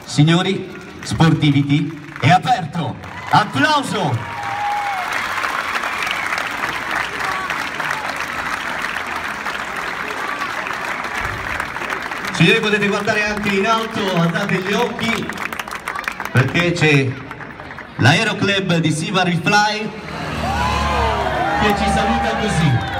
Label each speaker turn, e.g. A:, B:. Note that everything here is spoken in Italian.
A: Signori, Sportivity è aperto. Applauso! Signori, potete guardare anche in alto, alzate gli occhi, perché c'è l'Aeroclub di Sivari Fly che ci saluta così.